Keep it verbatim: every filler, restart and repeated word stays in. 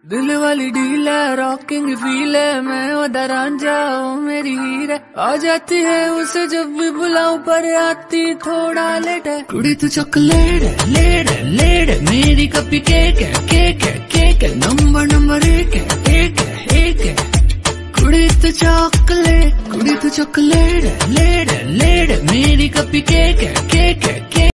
दिल वाली डील है, रॉकिंग फील है, मैं उधर रांझा हूँ मेरी हीर है। आ जाती है उसे जब भी बुलाऊं पर आती थोड़ा लेट है। कुड़ी तू चॉकलेट है, लेट है, लेट है, मेरी कपी केक है, केक है, केक है, नंबर नंबर एक है, एक है, एक है। कुड़ी तू चॉकलेट, कुड़ी तू चॉकलेट है, लेट है, लेट है, मेरी कपी केक है, केक है, केक